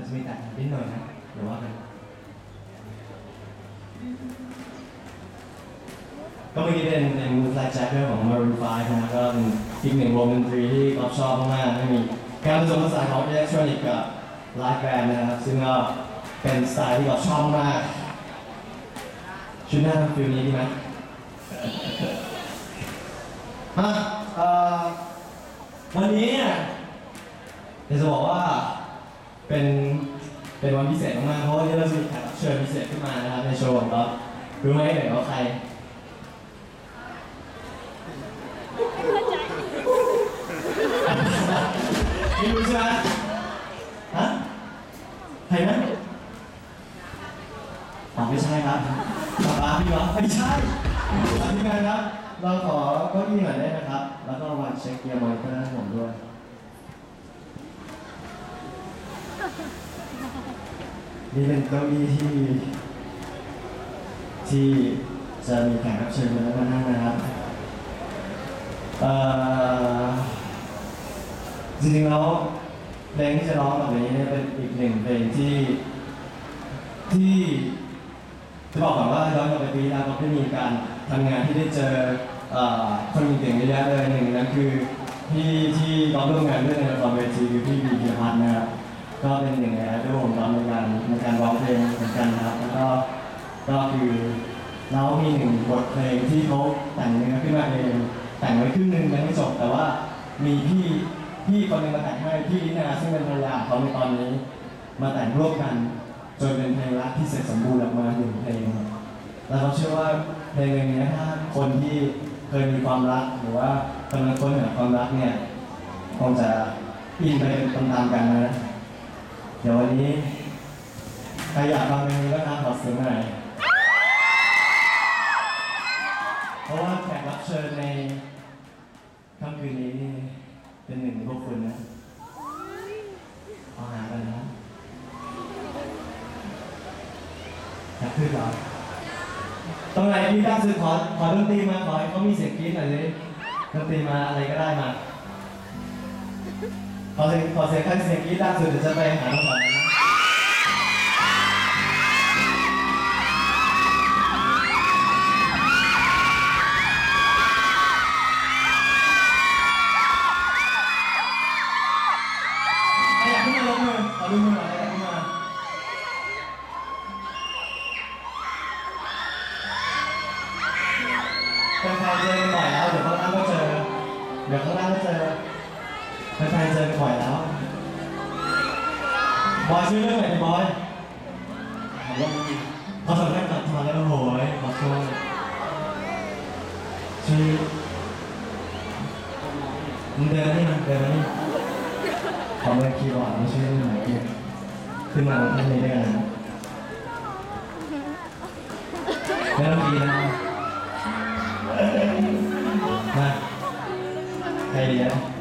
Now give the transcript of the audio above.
จะมีแตกนิดหน่อยนะหรือว่ากันก็เมื่อกี้เป็นFlat Jacker ของ Maroon 5 นะครับก็เป็นอีกหนึ่งวงดนตรีที่เราชอบมากๆไม่มีการผสมผสานของอิเล็กทรอนิกส์กับไลฟ์แบนด์นะครับซึ่งก็เป็นสไตล์ที่เราชอบมากชุดหน้าฟิลนี้ดีไหมวันนี้เนี่ยจะบอกว่าเป็นวันพิเศษมากๆเพราะว่าเราจะมีแขกรับเชิญพิเศษขึ้นมานะครับในโชว์ของเรารู้ไหมเดี๋ยวว่าใครไม่รู้ใช่ไหมฮะใครนะไม่ใช่ครับป๊าพี่เหรอไม่ใช่ทีมงานครับเราขอเก้าอี้หน่อยได้ไหมครับแล้วก็วางเช็คเกียร์มอนิเตอร์ให้ผมด้วยนี่เป็นเก้าอี้ที่จะมีแขกรับเชิญมานั่งนะครับจริงๆแล้วเพลงที่จะร้องต่อไปนี้เป็นอีกหนึ่งเพลงที่จะบอกก่อนว่าย้อนกลับไปปีแล้วเราได้มีการทำงานที่ได้เจอคนเก่งๆเยอะแยะเลยหนึ่งนั้นคือพี่ที่ร้องร่วมงานด้วยในละครเวทีคือพี่บีพีพัฒน์นะครับก็เป็นหนึ่งในไอดอลของเราในการร้องเพลงเหมือนกันนะครับแล้วก็คือเรามีหนึ่งบทเพลงที่เขาแต่งเนื้อขึ้นมาเองแต่งไว้ครึ่งนึงยังไม่จบแต่ว่ามีพี่คนนึงมาแต่งให้พี่ลินาซึ่งเป็นภรรยาเขาในตอนนี้มาแต่งร่วมกันจนเป็นเพลงรักที่เสร็จสมบูรณ์ออกมาหนึ่งเพลงแล้วเราเชื่อว่าเพลงนี้ถ้าคนที่เคยมีความรักหรือว่ากำลังค้นหาความรักเนี่ยคงจะอินไปตามๆกันนะเดี๋ยววันนี้ใครอยากฟังเพลงนี้ก็ขอเสียงหน่อยเพราะว่าแขกรับเชิญในค่ำคืนนี้เป็นหนึ่งในพวกคุณนะเอาหากันนะอยากขึ้นเหรอตรงไหนพี่ตั้งซื้อขอดนตรีมาขอให้เขามีเสียงกรี๊ดหน่อยสิดนตรีมาอะไรก็ได้มาขอเสียงใครเสียงกรี๊ดล่าสุดเดี๋ยวจะไปหาน้องหน่อยนะอยากขึ้นมาลงมือขอดูมือหน่อยอยากขึ้นมาเป็นใครเจอกันบ่อยแล้วเดี๋ยวข้างล่างก็เจอแฟนเจอกันบ่อยแล้วบอยชื่อเรื่องไหนบอยเขาสัมภาษณ์ตัดทอนแล้วโหยขอโทษชื่อมึงเดินมานี่ขอเบอร์คีย์บอร์ดไม่ชื่อเรื่องไหนขึ้นมาบนท่านนี้ได้กันแล้วดีนะมาใครดีนะ